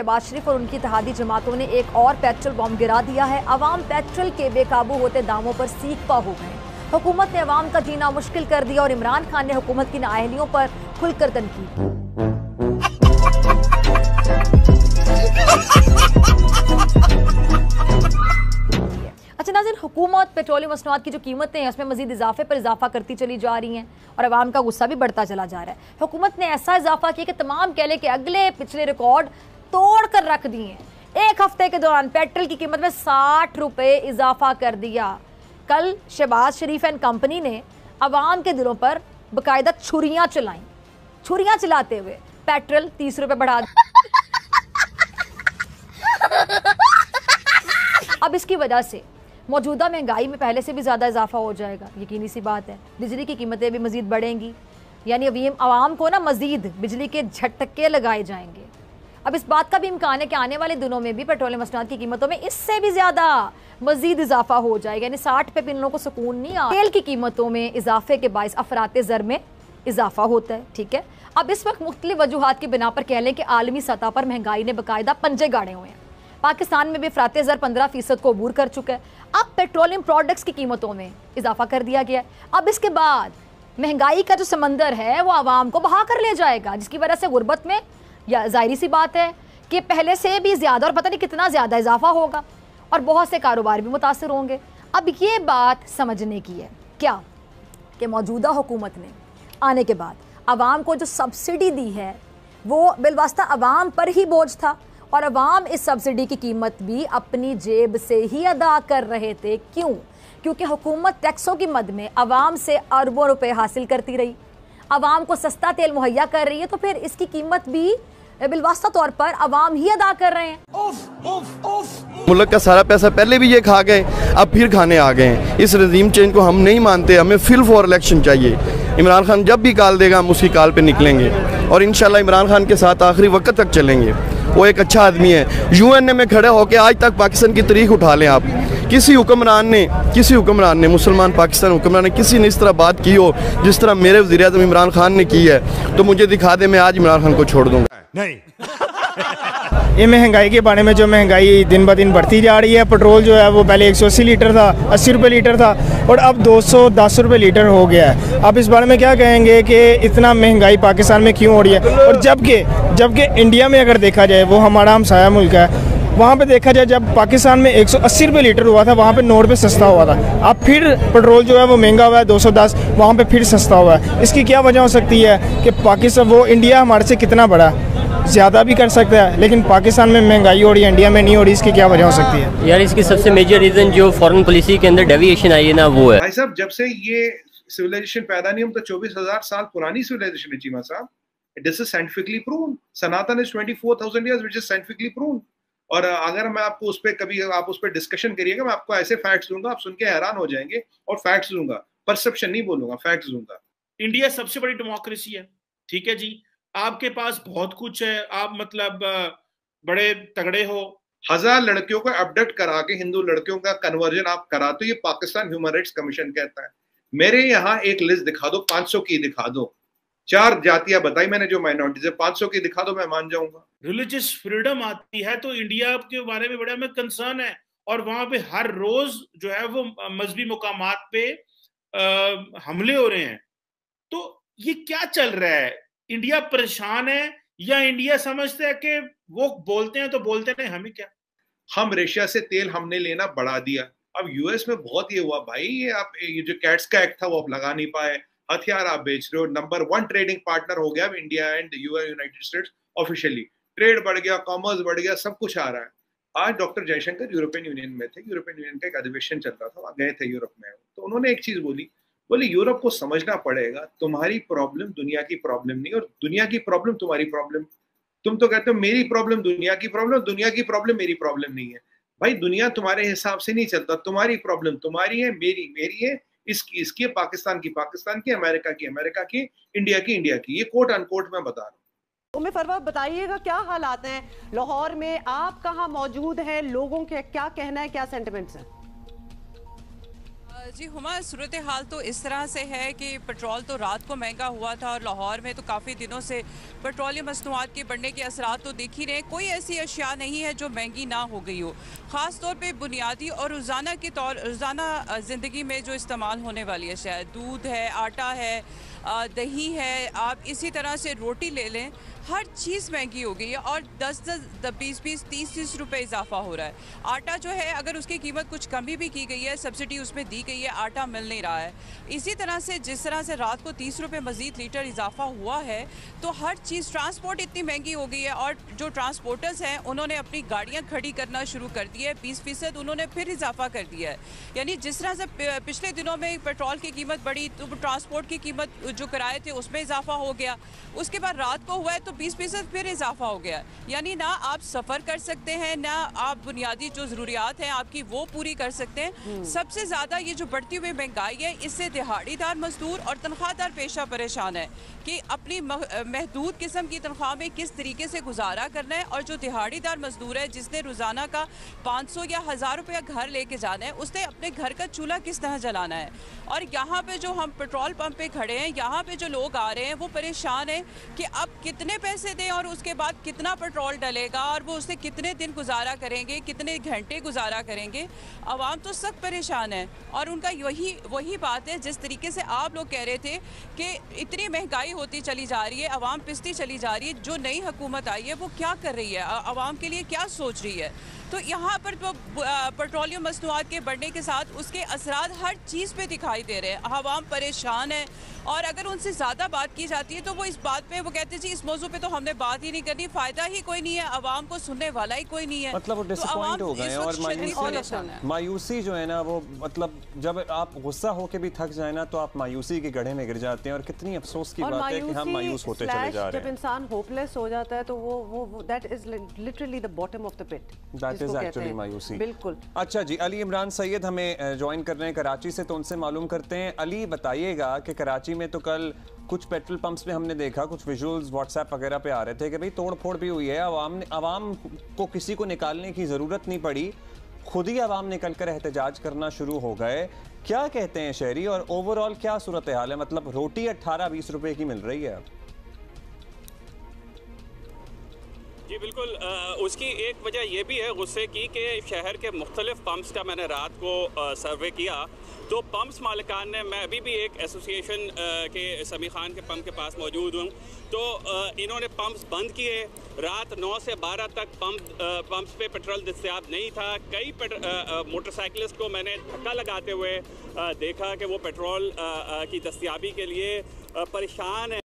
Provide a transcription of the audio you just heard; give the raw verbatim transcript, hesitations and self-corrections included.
शहबाज शरीफ और उनकी इत्तेहादी जमातों ने एक और पेट्रोल बम गिरा दिया है। अवाम पेट्रोल के बेकाबू होते दामों पर सीखपा हो गए। हुकूमत ने अवाम का जीना मुश्किल कर दिया और इमरान खान ने हुकूमत की नाअहलियों पर खुलकर तनकीद की। अच्छा नाज़रीन, हुकूमत पेट्रोलियम मसनूआत की जो कीमतें हैं उसमें मजीद इजाफे पर इजाफा करती चली जा रही हैं और अवाम का गुस्सा भी बढ़ता चला जा रहा है। हुकूमत ने ऐसा इजाफा किया कि तमाम कहले के अगले पिछले रिकॉर्ड तोड़ कर रख दिए हैं। एक हफ्ते के दौरान पेट्रोल की कीमत में साठ रुपये इजाफा कर दिया। कल शहबाज शरीफ एंड कंपनी ने अवाम के दिलों पर बाकायदा छुरियां चलाई। छुरियां चलाते हुए पेट्रोल तीस रुपये बढ़ा दिया। अब इसकी वजह से मौजूदा महंगाई में पहले से भी ज़्यादा इजाफा हो जाएगा, यकीनी सी बात है। बिजली की कीमतें भी मज़ीद बढ़ेंगी, यानी अवीम आवाम को ना मज़ीद बिजली के झटके लगाए जाएंगे। अब इस बात का भी इम्कान है कि आने वाले दिनों में भी पेट्रोलियम मसनूआत की कीमतों में इससे भी ज़्यादा मज़ीद इजाफा हो जाएगा, यानी साठ पे पिनलों को सुकून नहीं आ। तेल की कीमतों में इजाफे के बायस अफराते ज़र में इजाफा होता है, ठीक है। अब इस वक्त मुख्तलिफ वजूहात की बिना पर कह लें कि आलमी सतह पर महंगाई ने बाकायदा पंजे गाड़े हुए हैं। पाकिस्तान में भी अफराते ज़र पंद्रह फीसद को अबूर कर चुका है। अब पेट्रोलियम प्रोडक्ट्स की कीमतों में इजाफा कर दिया गया है। अब इसके बाद महंगाई का जो समंदर है वो आवाम को बहा कर ले जाएगा, जिसकी वजह से गुर्बत में या जाहिर सी बात है कि पहले से भी ज़्यादा और पता नहीं कितना ज़्यादा इजाफा होगा और बहुत से कारोबार भी मुतासर होंगे। अब ये बात समझने की है क्या कि मौजूदा हुकूमत ने आने के बाद आवाम को जो सब्सिडी दी है वो बिलवास्ता आवाम पर ही बोझ था और अवाम इस सब्सिडी की कीमत भी अपनी जेब से ही अदा कर रहे थे। क्यों? क्योंकि हुकूमत टैक्सों की मद में अवाम से अरबों रुपए हासिल करती रही, अवाम को सस्ता तेल मुहैया कर रही है, तो फिर इसकी कीमत भी बिलवास्ता तौर पर अवाम ही अदा कर रहे हैं। उफ, उफ, उफ। मुल्क का सारा पैसा पहले भी ये खा गए, अब फिर खाने आ गए हैं। इस रजीम चेंज को हम नहीं मानते, हमें फिल फॉर इलेक्शन चाहिए। इमरान खान जब भी कॉल देगा हम उसकी कॉल पे निकलेंगे और इंशाल्लाह इमरान खान के साथ आखिरी वक्त तक चलेंगे। वो एक अच्छा आदमी है। यूएन ए में खड़े होकर आज तक पाकिस्तान की तारीख उठा लें आप, किसी हुक्मरान ने किसी हुक्मरान ने मुसलमान पाकिस्तान हुक्मरान ने किसी ने इस तरह बात की हो जिस तरह मेरे वज़ीर आज़म इमरान खान ने की है, तो मुझे दिखा दे, मैं आज इमरान खान को छोड़ दूंगा। नहीं। ये महंगाई के बारे में, जो महंगाई दिन ब दिन बढ़ती जा रही है। पेट्रोल जो है वो पहले एक सौ अस्सी लीटर था, अस्सी रुपये लीटर था और अब दो सौ दस रुपये लीटर हो गया है। अब इस बारे में क्या कहेंगे कि इतना महंगाई पाकिस्तान में क्यों हो रही है? और जबकि जबकि इंडिया में अगर देखा जाए, वो हमारा हमसाया मुल्क है, वहाँ पे देखा जाए जब पाकिस्तान में एक सौ अस्सी रुपये लीटर हुआ था वहाँ पे नौ रुपये सस्ता हुआ था। अब फिर पेट्रोल जो है वो महंगा हुआ है, दो सौ दस, वहाँ पे फिर सस्ता हुआ है। इसकी क्या वजह हो सकती है कि पाकिस्तान, वो इंडिया हमारे से कितना बड़ा, ज़्यादा भी कर सकता है, लेकिन पाकिस्तान में महंगाई हो रही है, इंडिया में नहीं हो रही। इसकी क्या वजह हो सकती है? यार इसकी सबसे मेजर रीज़न जो फॉरेन पॉलिसी के अंदर डेविएशन आई है ना, वो है। भाई साहब, जब से ये सिविलाइजेशन पैदा नहीं, हम तो चौबीस हजार साल पुरानी सिविलाइजेशन है चीमा साहब। This is scientifically proven. Sanatan is twenty four thousand years, which is scientifically proven. और अगर मैं आपको उस पर कभी आप उस पर डिस्कशन करिएगा, मैं आपको ऐसे फैक्ट्स दूंगा, आप सुन के हैरान हो जाएंगे। और फैक्ट्स दूंगा, परसेप्शन नहीं बोलूंगा, फैक्ट्स दूंगा। इंडिया सबसे बड़ी डेमोक्रेसी है, ठीक है जी, आपके पास बहुत कुछ है, आप मतलब बड़े तगड़े हो। हजार लड़कियों को अबडक्ट करा के हिंदू लड़कियों का कन्वर्जन आप कराते हो, ये पाकिस्तान ह्यूमन राइट्स कमीशन कहता है। मेरे यहाँ एक लिस्ट दिखा दो, पांच सौ की दिखा दो, चार जातियां बताई मैंने जो माइनॉरिटीज है, पांच सौ की दिखा दो, मैं मान जाऊंगा। रिलीजियस फ्रीडम आती है तो इंडिया के बारे में बड़ा हमें कंसर्न है, और वहां पे हर रोज जो है वो मजहबी मुकामात पे आ, हमले हो रहे हैं। तो ये क्या चल रहा है? इंडिया परेशान है या इंडिया समझता है कि वो बोलते हैं तो बोलते नहीं, हमें क्या? हम रशिया से तेल हमने लेना बढ़ा दिया। अब यूएस में बहुत ये हुआ भाई, ये आप ये जो कैट्स का एक्ट था वो आप लगा नहीं पाए, हथियार आप बेच रहे हो। नंबर वन ट्रेडिंग पार्टनर हो गया अब India and United States officially. Trade बढ़ गया, कॉमर्स बढ़ गया, सब कुछ आ रहा है। आज डॉक्टर जयशंकर यूरोपियन यूनियन में थे, यूरोपियन यूनियन का एक अधिवेशन चल रहा था, वहां गए थे यूरोप में, तो उन्होंने एक चीज बोली, बोले यूरोप को समझना पड़ेगा तुम्हारी प्रॉब्लम दुनिया की प्रॉब्लम नहीं, और दुनिया की प्रॉब्लम तुम्हारी प्रॉब्लम। तुम तो कहते हो मेरी प्रॉब्लम दुनिया की प्रॉब्लम, दुनिया की प्रॉब्लम मेरी प्रॉब्लम नहीं है। भाई दुनिया तुम्हारे हिसाब से नहीं चलता, तुम्हारी प्रॉब्लम तुम्हारी है, मेरी मेरी है, इसकी इसकी, पाकिस्तान की पाकिस्तान की, अमेरिका की अमेरिका की, इंडिया की इंडिया की। ये कोट अनकोट मैं बता रहा हूँ। उम्मे फरवा, बताइएगा क्या हालात हैं लाहौर में, आप कहाँ मौजूद हैं, लोगों के क्या कहना है, क्या सेंटिमेंट्स हैं? जी हुमा, सूरत हाल तो इस तरह से है कि पेट्रोल तो रात को महंगा हुआ था और लाहौर में तो काफ़ी दिनों से पेट्रोलियम मसनूआत के बढ़ने के असरात तो दिख ही रहे। कोई ऐसी अशिया नहीं है जो महंगी ना हो गई हो, ख़ास तौर पे बुनियादी और रोज़ाना के तौर रोज़ाना ज़िंदगी में जो इस्तेमाल होने वाली अशिया है, दूध है, आटा है, दही है, आप इसी तरह से रोटी ले लें, हर चीज़ महंगी हो गई है और दस दस बीस बीस तीस तीस रुपए इजाफा हो रहा है। आटा जो है अगर उसकी कीमत कुछ कमी भी की गई है, सब्सिडी उसमें दी गई है, आटा मिल नहीं रहा है। इसी तरह से जिस तरह से रात को तीस रुपए मज़ीद लीटर इजाफा हुआ है, तो हर चीज़, ट्रांसपोर्ट इतनी महंगी हो गई है और जो ट्रांसपोर्टर्स हैं उन्होंने अपनी गाड़ियाँ खड़ी करना शुरू कर दी है, बीस फीसद उन्होंने फिर इजाफा कर दिया है। यानी जिस तरह से पिछले दिनों में पेट्रोल की कीमत बढ़ी तो ट्रांसपोर्ट की कीमत जो किराए थे उसमें इजाफा हो गया, उसके बाद रात को हुआ है तो बीस फीसद फिर इजाफा हो गया। यानी ना आप सफ़र कर सकते हैं, ना आप बुनियादी जो ज़रूरियात हैं आपकी वो पूरी कर सकते हैं। सबसे ज़्यादा ये जो बढ़ती हुई महंगाई है, इससे दिहाड़ीदार मजदूर और तनख्वाहदार पेशा परेशान है कि अपनी महदूद किस्म की तनख्वाह में किस तरीके से गुजारा करना है। और जो दिहाड़ीदार मजदूर है जिसने रोज़ाना का पाँच सौ या हज़ार रुपया घर लेके जाना है, उसने अपने घर का चूल्हा किस तरह जलाना है। और यहाँ पे जो हम पेट्रोल पंप पे खड़े हैं, यहाँ पे जो लोग आ रहे हैं वो परेशान हैं कि अब कितने पैसे दें और उसके बाद कितना पेट्रोल डलेगा और वो उससे कितने दिन गुजारा करेंगे, कितने घंटे गुजारा करेंगे। आवाम तो सख्त परेशान है और उनका यही वही बात है जिस तरीके से आप लोग कह रहे थे कि इतनी महंगाई होती चली जा रही है, आवाम पिसती चली जा रही है। जो नई हुकूमत आई है वो क्या कर रही है, आवाम के लिए क्या सोच रही है। तो यहाँ पर तो पेट्रोलियम मसनूआत के बढ़ने के साथ उसके असरात हर चीज़ पे दिखाई दे रहे हैं। आवाम परेशान है और अगर उनसे ज़्यादा बात की जाती है तो वो इस बात पे वो कहते हैं जी इस मौजू पे तो हमने बात ही नहीं करनी, फ़ायदा ही कोई नहीं है, आवाम को सुनने वाला ही कोई नहीं है। मतलब वो डिसअपॉइंट हो गए और मायूसी मायूसी जो है ना वो, मतलब जब आप गुस्सा होकर भी थक जाए ना तो आप मायूसी के गड्ढे में गिर जाते हैं। और कितनी अफसोस की बात है कि हम मायूस होते चले जा रहे हैं। जब इंसान होपलेस हो जाता है तो वो वो that is literally the bottom of the pit, that is actually मायूसी। बिल्कुल। अच्छा जी, अली इमरान सैयद हमें ज्वाइन कर रहे हैं कराची से, तो उनसे मालूम करते हैं। अली बताइएगा कि कराची में तो कल कुछ पेट्रोल पंप्स में हमने देखा, कुछ विजुअल्स व्हाट्सएप वगैरह पे आ रहे थे कि भाई तोड़ फोड़ भी हुई है, आवाम ने आवाम को किसी को निकालने की ज़रूरत नहीं पड़ी, खुद ही आवाम निकल कर एहतजाज करना शुरू हो गए। क्या कहते हैं शहरी और ओवरऑल क्या सूरत हाल है? मतलब रोटी अट्ठारह बीस रुपए की मिल रही है अब। जी बिल्कुल, आ, उसकी एक वजह यह भी है गुस्से की कि शहर के मुख्तलिफ पंप्स का मैंने रात को आ, सर्वे किया तो पंप्स मालिकान ने, मैं अभी भी एक एसोसिएशन के समी खान के पंप के पास मौजूद हूँ, तो आ, इन्होंने पंप्स बंद किए। रात नौ से बारह तक पंप पंप्स पे पेट्रोल दस्तयाब नहीं था। कई मोटरसाइकिलिस्ट को मैंने धक्का लगाते हुए आ, देखा कि वो पेट्रोल आ, आ, की दस्तयाबी के लिए आ, परेशान है।